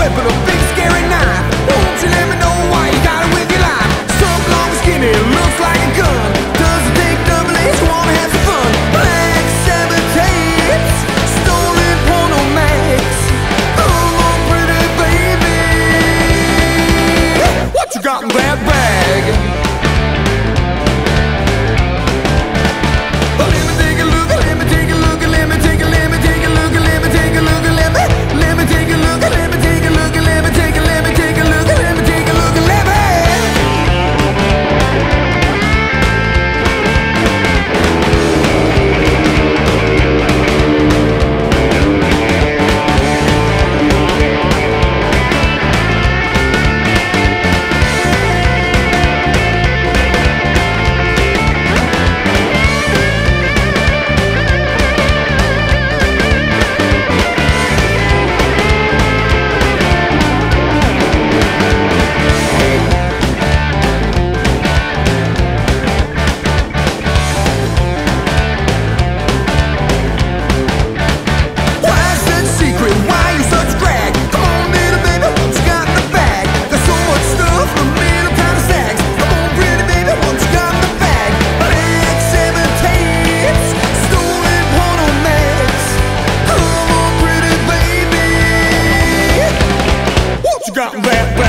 but a big scary knife. Won't you let me know why you got it with your life? Some long skinny, looks like a gun. Doesn't take double H, wanna have some fun. Black Sabbath tapes, stolen porno mags. Come on, pretty baby, what you got in that bag? Got that